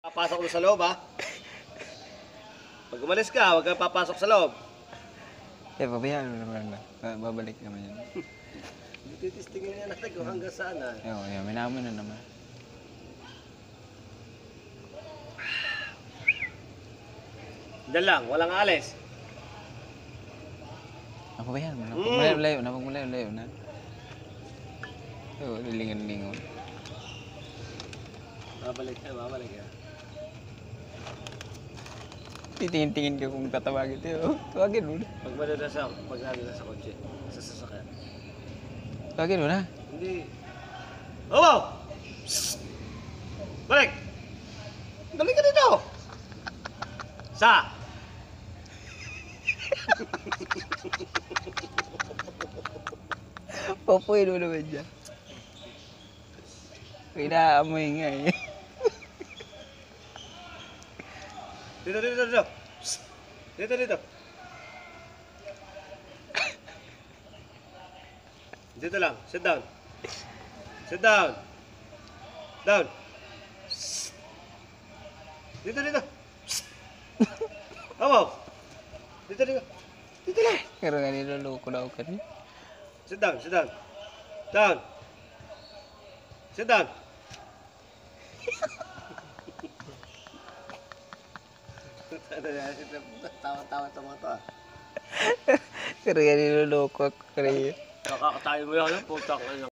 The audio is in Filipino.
Papasok mo sa loob, ha? Pag umalis ka, huwag kang papasok sa loob. Pabayaan mo naman na. Babalik naman yun. Titistingin niya natin kung hanggang saan, ha? Ayun, minamon na naman. Diyan lang, walang alis. Pabayaan mo na. Pag malayo na. Oo, lilingon-lingon. Babalik ka. Titingin-tingin ka kung tatawagin tayo. Tawagin mo na. Pag madala sa kotse, sa sasakyan. Tawagin mo na. Hindi. Oh! Psst! Balik! Dali ka dito! Sa? Papuin mo naman dyan. Pinaamoy nga eh. Dito. Psst! Dito. Dito lang. Sit down. Down. Psst! Dito. Psst! Wow. Dito lang. Pero nga niloloko na ako kanina. Sit down. Down. Sit down. Tawa-tawa to mga to, ah. Pero nga niloloko ako kanina. Kakakatayin mo yan, putak na